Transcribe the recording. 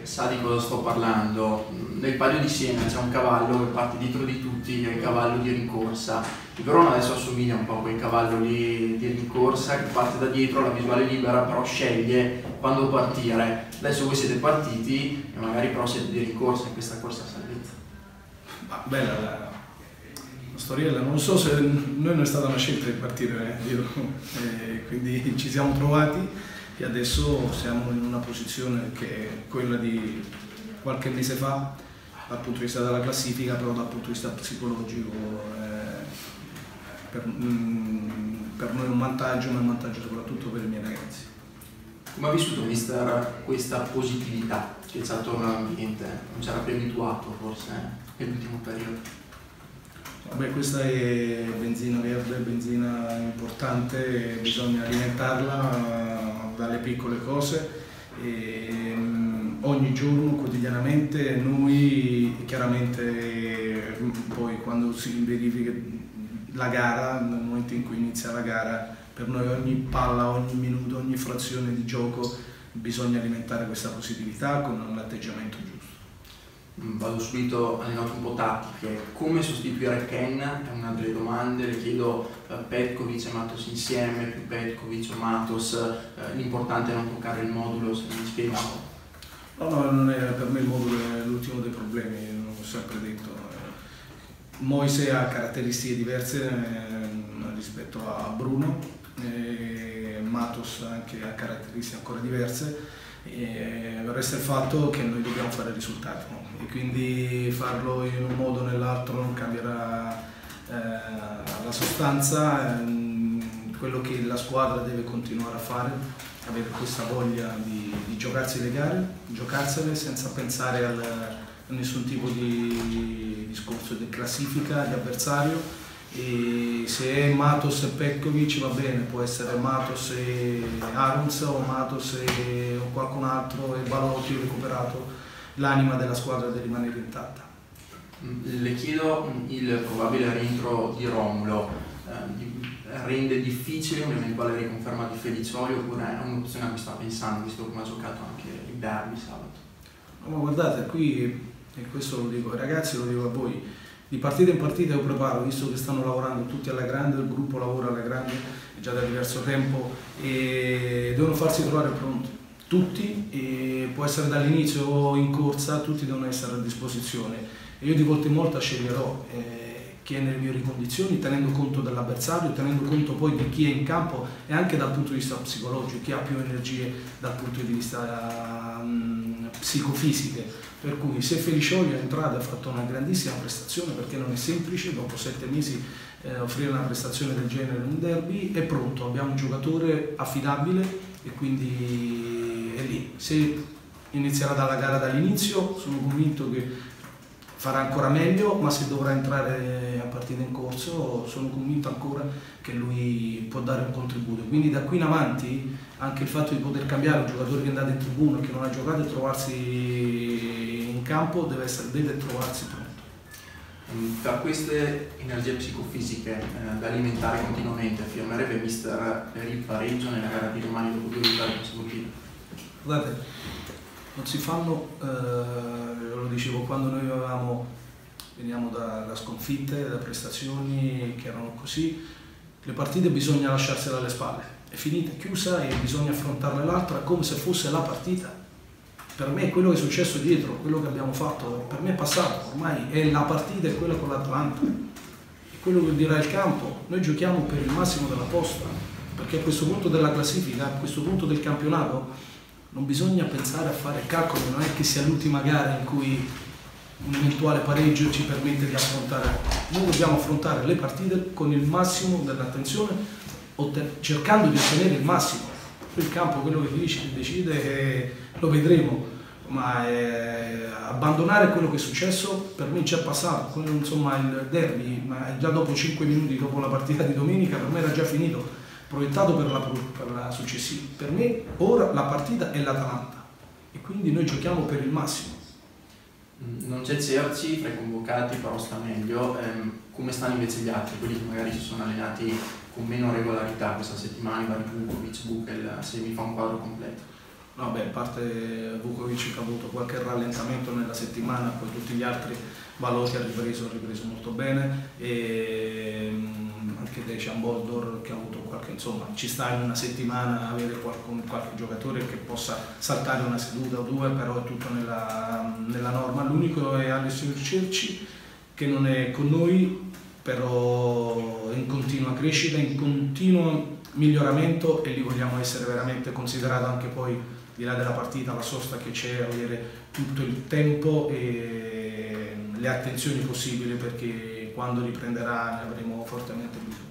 sa di cosa sto parlando. Nel Palio di Siena c'è un cavallo che parte dietro di tutti, che è il cavallo di rincorsa. Il Verona adesso assomiglia un po' a quel cavallo lì di rincorsa che parte da dietro, la visuale libera, però sceglie quando partire. Adesso voi siete partiti e magari però siete di rincorsa in questa corsa a salvezza. Ma bella la storiella, non so se noi non è stata una scelta di partire dietro, quindi ci siamo trovati e adesso siamo in una posizione che è quella di qualche mese fa dal punto di vista della classifica, però dal punto di vista psicologico per noi è un vantaggio, ma è un vantaggio soprattutto per i miei ragazzi. Come ha vissuto mister questa positività che c'è attorno all'ambiente? Non c'era più abituato forse nell'ultimo periodo? Vabbè, questa è benzina verde, benzina importante, bisogna alimentarla dalle piccole cose e ogni giorno, quotidianamente, noi chiaramente poi quando si verifica la gara, nel momento in cui inizia la gara, per noi ogni palla, ogni minuto, ogni frazione di gioco bisogna alimentare questa positività con l'atteggiamento giusto. Vado subito alle note un po' tattiche. Come sostituire Ken? È una delle domande, le chiedo Petkovic e Matos insieme, più Petkovic o Matos, l'importante è non toccare il modulo, se mi spiega. No, non è, per me il modulo è l'ultimo dei problemi, l'ho sempre detto. Moise ha caratteristiche diverse rispetto a Bruno, Matos anche ha caratteristiche ancora diverse. Resta il fatto che noi dobbiamo fare risultati e quindi farlo in un modo o nell'altro non cambierà la sostanza. Quello che la squadra deve continuare a fare, avere questa voglia di giocarsi le gare, giocarsele senza pensare a nessun tipo di discorso di classifica, di avversario. E se è Matos e Petkovic va bene, può essere Matos e Arons o Matos e qualcun altro e Balotti recuperato, l'anima della squadra deve rimanere intatta. Le chiedo il probabile rientro di Romulo, rende difficile un'eventuale riconferma di Felicioli oppure è un'opzione a cui sta pensando, visto come ha giocato anche il derby sabato? No, ma guardate, qui, e questo lo dico ai ragazzi, lo dico a voi, di partita in partita io preparo, visto che stanno lavorando tutti alla grande, il gruppo lavora alla grande già da diverso tempo e devono farsi trovare pronti, tutti, e può essere dall'inizio o in corsa, tutti devono essere a disposizione e io di volta in volta sceglierò chi è nelle migliori condizioni, tenendo conto dell'avversario, tenendo conto poi di chi è in campo e anche dal punto di vista psicologico, chi ha più energie dal punto di vista psicofisiche. Per cui se Felicioli è entrato e ha fatto una grandissima prestazione, perché non è semplice dopo 7 mesi offrire una prestazione del genere in un derby, è pronto, abbiamo un giocatore affidabile e quindi è lì. Se inizierà dalla gara dall'inizio sono convinto che farà ancora meglio, ma se dovrà entrare a partita in corso sono convinto ancora che lui può dare un contributo. Quindi da qui in avanti anche il fatto di poter cambiare un giocatore che è andato in tribuna, che non ha giocato e trovarsi in campo deve trovarsi pronto. Per queste energie psicofisiche da alimentare continuamente, firmerebbe mister per il pareggio nella gara di domani dopo 2 vittorie consecutive? Guardate, non si fanno, lo dicevo, quando noi veniamo da sconfitte, da prestazioni che erano così, le partite bisogna lasciarsele alle spalle, è finita, è chiusa e bisogna affrontarne l'altra come se fosse la partita. Per me quello che è successo dietro, quello che abbiamo fatto, per me è passato, ormai è la partita, è quella con l'Atalanta, è quello che dirà il campo. Noi giochiamo per il massimo della posta, perché a questo punto della classifica, a questo punto del campionato, non bisogna pensare a fare calcoli, non è che sia l'ultima gara in cui un eventuale pareggio ci permette di affrontare. Noi dobbiamo affrontare le partite con il massimo dell'attenzione, cercando di ottenere il massimo. Il campo quello che decide lo vedremo, ma abbandonare quello che è successo per me c'è passato. Quello, insomma, il derby, ma già dopo 5 minuti dopo la partita di domenica per me era già finito, proiettato per la successiva. Per me ora la partita è l'Atalanta e quindi noi giochiamo per il massimo. Non c'è Cerci fra i convocati, però sta meglio. Come stanno invece gli altri, quelli che magari si sono allenati con meno regolarità questa settimana, vari Vukovic, Buchel, se mi fa un quadro completo? No, beh, a parte Vukovic che ha avuto qualche rallentamento nella settimana, poi tutti gli altri Valoti ha ripreso molto bene, e anche Dejan Boldor che ha avuto qualche, insomma, ci sta in una settimana avere qualche giocatore che possa saltare una seduta o due, però è tutto nella norma. L'unico è Alessio Cerci che non è con noi, però è in continua crescita, in continuo miglioramento, e li vogliamo essere veramente considerato anche poi, di là della partita, la sosta che c'è, avere tutto il tempo e le attenzioni possibili, perché quando riprenderà ne avremo fortemente bisogno.